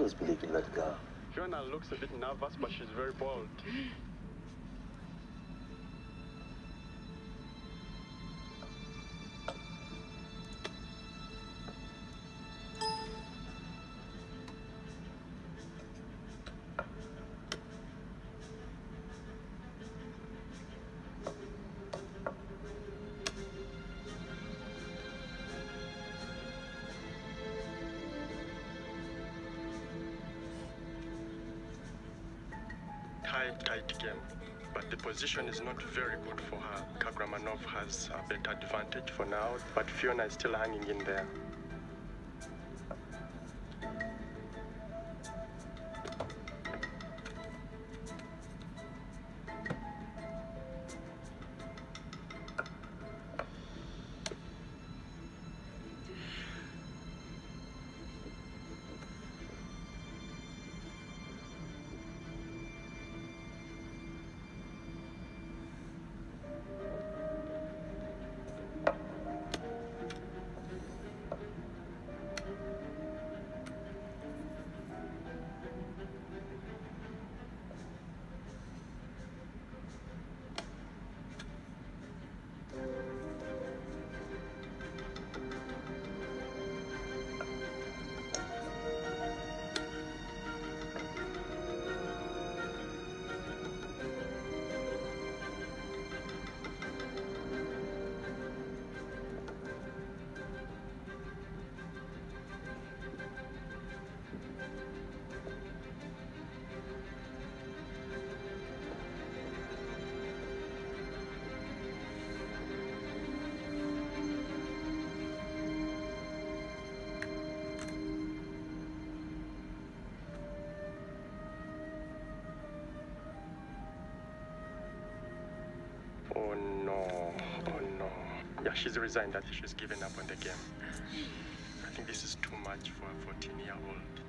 always believed in that girl. Fiona looks a bit nervous, but she's very bold. Tight game, but the position is not very good for her. Kagramanov has a better advantage for now, but Fiona is still hanging in there. Oh no. Yeah, she's resigned. I think she's given up on the game. I think this is too much for a 14-year-old.